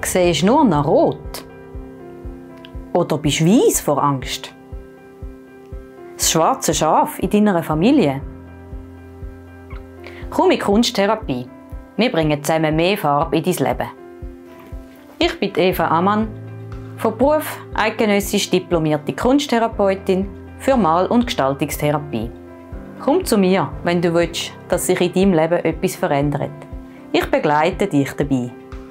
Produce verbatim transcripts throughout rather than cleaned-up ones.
Siehst du nur noch rot? Oder bist du weiss vor Angst? Das schwarze Schaf in deiner Familie? Komm in die Kunsttherapie. Wir bringen zusammen mehr Farbe in dein Leben. Ich bin Eva Ammann, von Beruf eidgenössisch diplomierte Kunsttherapeutin für Mal- und Gestaltungstherapie. Komm zu mir, wenn du willst, dass sich in deinem Leben etwas verändert. Ich begleite dich dabei.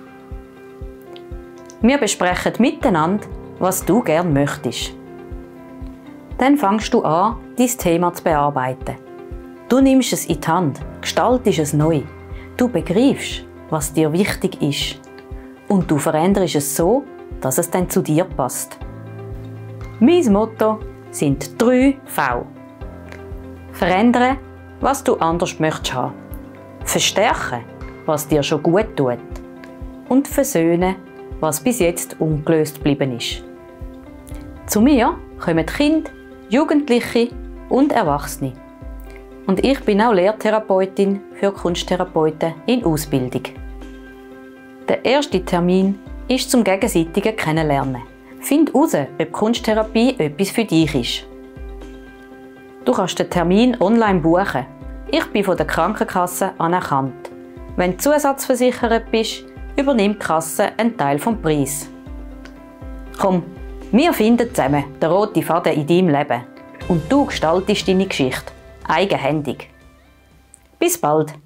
Wir besprechen miteinander, was du gerne möchtest. Dann fängst du an, dein Thema zu bearbeiten. Du nimmst es in die Hand, gestaltest es neu. Du begreifst, was dir wichtig ist. Und du veränderst es so, dass es dann zu dir passt. Mein Motto sind drei V. Verändern, was du anders möchtest haben. Verstärken, was dir schon gut tut. Und versöhnen, was bis jetzt ungelöst geblieben ist. Zu mir kommen Kinder, Jugendliche und Erwachsene. Und ich bin auch Lehrtherapeutin für Kunsttherapeuten in Ausbildung. Der erste Termin ist zum gegenseitigen Kennenlernen. Find heraus, ob Kunsttherapie etwas für dich ist. Du kannst den Termin online buchen. Ich bin von der Krankenkasse anerkannt. Wenn du zusatzversichert bist, übernimmt die Kasse einen Teil vom Preis. Komm, wir finden zusammen den roten Faden in deinem Leben und du gestaltest deine Geschichte eigenhändig. Bis bald!